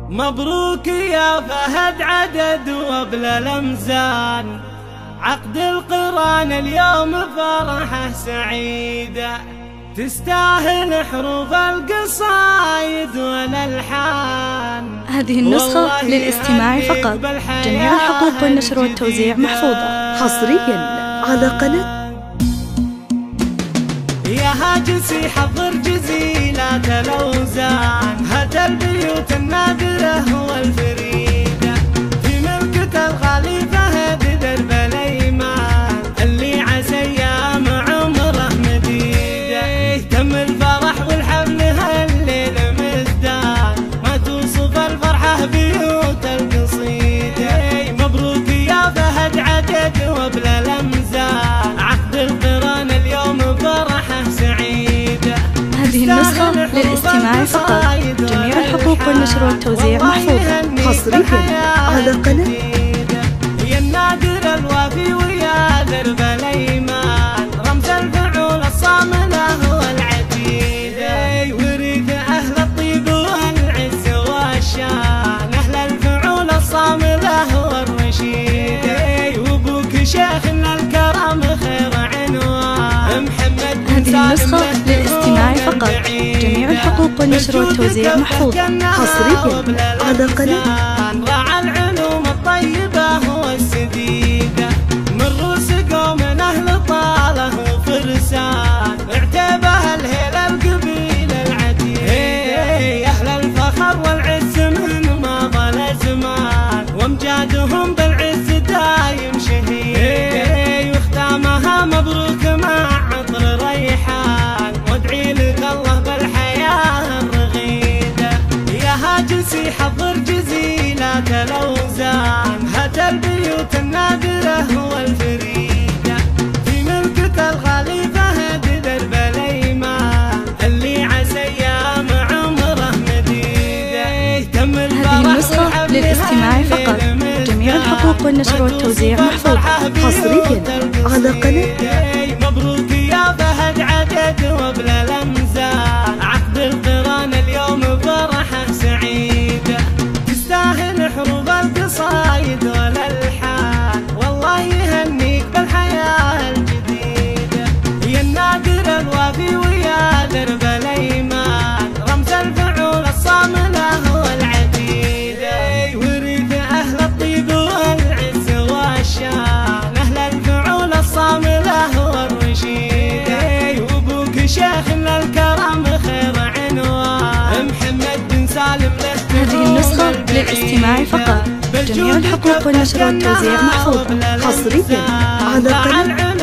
مبروك يا فهد عدد وبلا الأمزان، عقد القران اليوم فرحة سعيدة، تستاهل حروف القصايد والألحان. هذه النسخة للاستماع فقط، جميع الحقوق والنشر والتوزيع محفوظة حصريا على قناة. يا هاجسي حضر جزيلات الأوزان، هات البيوت النادرة والفريدة، في ملكة الغالي فهد درب الأيمان، اللي عسى أيام عمره مديدة، تم الفرح والحفل هالليل مزدان، ما توصف الفرحة بيوت القصيدة. مبروك يا فهد عدد وبلا الأمزان، عقد القران اليوم فرحة سعيدة. هذه النسخة للاستماع فقط، جميع الحقوق والنشر والتوزيع محفوظة حصريا على قناة. يا النادر الوافي ويا درب الأيمان، رمز الفعول الصاملة والعتيدة، ورث أهل الطيب والعز والشان، أهل الفعول الصاملة والرشيدة، وأبوك شيخنا الكرم خير عنوان محمد. هذه النسخة للاستماع فقط، جميع الحقوق والنشر والتوزيع محفوظة حصريا على قناة. راعى العلوم الطيبة والسديدة، من روس قوم أهل طاله وفرسان، اعتبه الهيل القبيل العتيد، أهل الفخر والعز من ماضى الأزمان، وامجادهم بالعز دايم شهيد، واختامها مبروك مع عطر ريحان، وادعي لك الله بالحياة الرغيدة. يا هاجسي حضر جزيلات الأوزان، هات البيوت النادرة والفريدة، في ملكة الغالي فهد درب الأيمان، اللي عسى أيام عمره مديدة، تم الفرح. هذه النسخة للاستماع فقط، جميع الحقوق والنشر والتوزيع محفوظة حصريا على قناة. مبروك يا فهد عدد وبلا الأمزان، عقد القران اليوم فرحة سعيدة، تستاهل حروف القصايد والألحان، والله يهنيك بالحياة الجديدة. يا النادر الوافي ويا درب الأيمان، رمز الفعول الصاملة والعتيدة، ورث أهل الطيب والعز والشان، أهل الفعول الصاملة والرشيدة، وأبوك شيخنا الكرم خير عنوان محمد بن سالم. هذه النسخة للاستماع فقط، جميع الحقوق والنشر والتوزيع محفوظة حصريا على قناة.